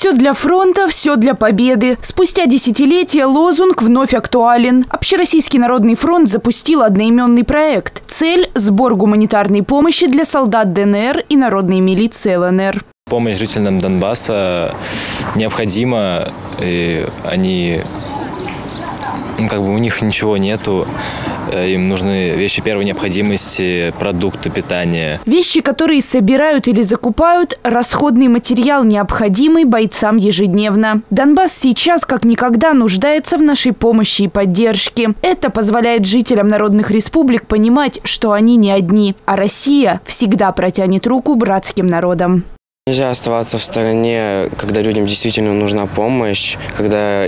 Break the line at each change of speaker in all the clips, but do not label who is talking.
Все для фронта, все для победы. Спустя десятилетия лозунг вновь актуален. Общероссийский народный фронт запустил одноименный проект. Цель – сбор гуманитарной помощи для солдат ДНР и народной милиции ЛНР.
Помощь жителям Донбасса необходима, и они, у них ничего нету. Им нужны вещи первой необходимости, продукты питания.
Вещи, которые собирают или закупают, расходный материал, необходимый бойцам ежедневно. Донбасс сейчас как никогда нуждается в нашей помощи и поддержке. Это позволяет жителям народных республик понимать, что они не одни, а Россия всегда протянет руку братским народам.
Нельзя оставаться в стороне, когда людям действительно нужна помощь, когда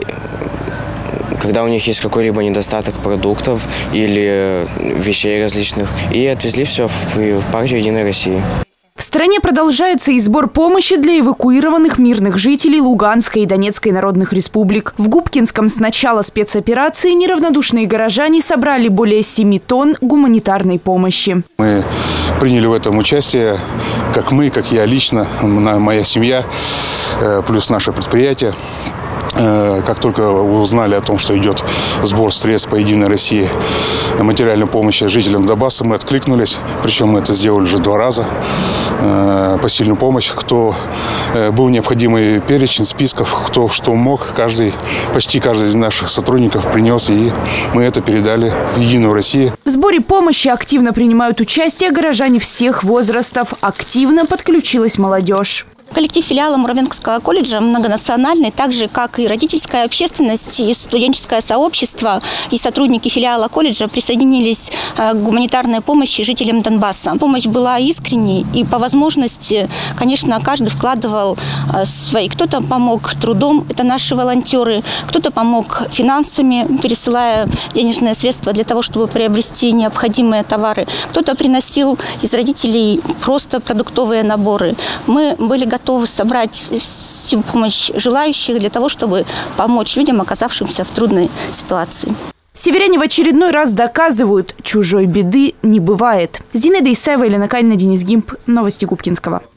у них есть какой-либо недостаток продуктов или вещей различных. И отвезли все в партию «Единой России».
В стране продолжается и сбор помощи для эвакуированных мирных жителей Луганской и Донецкой народных республик. В Губкинском с начала спецоперации неравнодушные горожане собрали более 7 тонн гуманитарной помощи.
Мы приняли в этом участие, как я лично, моя семья, плюс наше предприятие. Как только узнали о том, что идет сбор средств по «Единой России», материальной помощи жителям Донбасса, мы откликнулись. Причем мы это сделали уже 2 раза. Посильную помощь. Кто был необходимый перечень списков, кто что мог, почти каждый из наших сотрудников принес, и мы это передали в «Единую Россию».
В сборе помощи активно принимают участие горожане всех возрастов. Активно подключилась молодежь.
Коллектив филиала Муравенкского колледжа многонациональный, так же, как и родительская общественность, и студенческое сообщество, и сотрудники филиала колледжа присоединились к гуманитарной помощи жителям Донбасса. Помощь была искренней, и по возможности, конечно, каждый вкладывал свои. Кто-то помог трудом, это наши волонтеры, кто-то помог финансами, пересылая денежные средства для того, чтобы приобрести необходимые товары. Кто-то приносил из родителей просто продуктовые наборы. Мы были готовы собрать всю помощь желающих для того, чтобы помочь людям, оказавшимся в трудной ситуации.
Северяне в очередной раз доказывают, чужой беды не бывает. Зинаида Исаева, Елена Калина, Денис Гимп. Новости Губкинского.